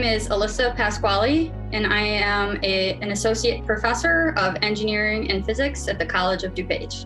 name is Alyssa Pasquale, and I am an associate professor of engineering and physics at the College of DuPage.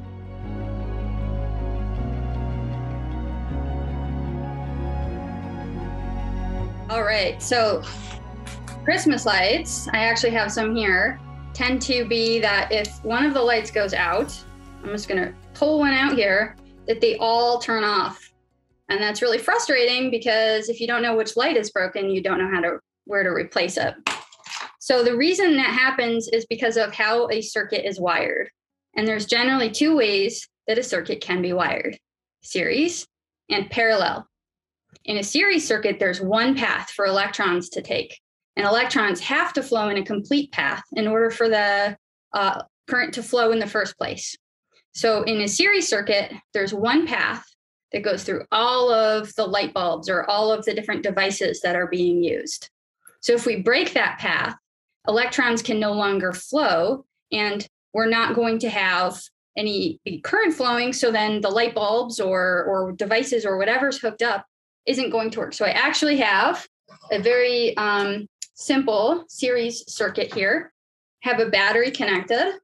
All right, so Christmas lights, I actually have some here, tend to be that if one of the lights goes out, I'm just gonna pull one out here, that they all turn off. And that's really frustrating because if you don't know which light is broken, you don't know where to replace it. So the reason that happens is because of how a circuit is wired. And there's generally two ways that a circuit can be wired: series and parallel. In a series circuit, there's one path for electrons to take. And electrons have to flow in a complete path in order for the current to flow in the first place. So in a series circuit, there's one path that goes through all of the light bulbs or all of the different devices that are being used. So if we break that path, electrons can no longer flow, and we're not going to have any current flowing. So then the light bulbs or devices or whatever's hooked up isn't going to work. So I actually have a very simple series circuit here. I have a battery connected,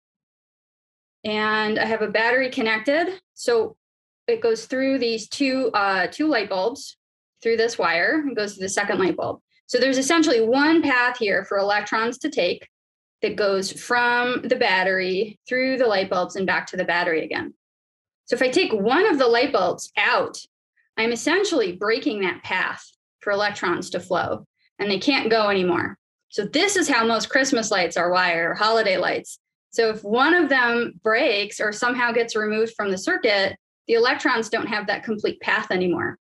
and I have a battery connected. So it goes through these two light bulbs through this wire and goes to the second light bulb. So there's essentially one path here for electrons to take that goes from the battery through the light bulbs and back to the battery again. So if I take one of the light bulbs out, I'm essentially breaking that path for electrons to flow, and they can't go anymore. So this is how most Christmas lights are wired, or holiday lights. So if one of them breaks or somehow gets removed from the circuit, the electrons don't have that complete path anymore.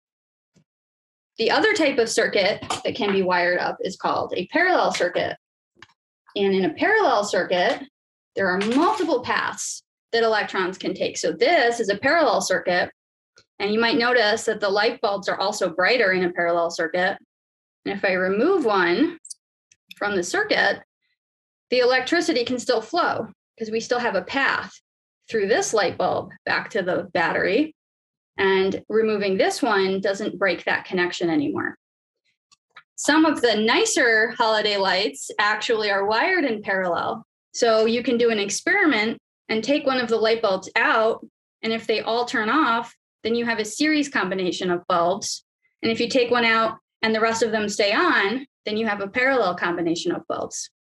The other type of circuit that can be wired up is called a parallel circuit. And in a parallel circuit, there are multiple paths that electrons can take. So this is a parallel circuit. And you might notice that the light bulbs are also brighter in a parallel circuit. And if I remove one from the circuit, the electricity can still flow because we still have a path through this light bulb back to the battery, and removing this one doesn't break that connection anymore. Some of the nicer holiday lights actually are wired in parallel. So you can do an experiment and take one of the light bulbs out, and if they all turn off, then you have a series combination of bulbs. And if you take one out and the rest of them stay on, then you have a parallel combination of bulbs.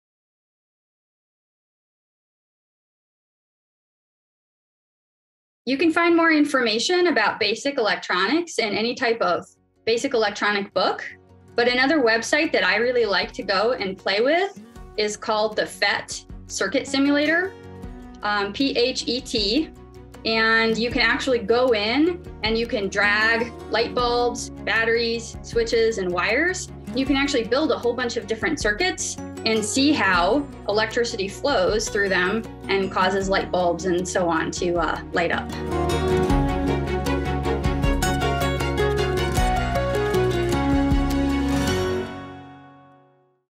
You can find more information about basic electronics in any type of basic electronic book, but another website that I really like to go and play with is called the Phet Circuit Simulator, Phet, and you can actually go in and you can drag light bulbs, batteries, switches, and wires. You can actually build a whole bunch of different circuits and see how electricity flows through them and causes light bulbs and so on to light up.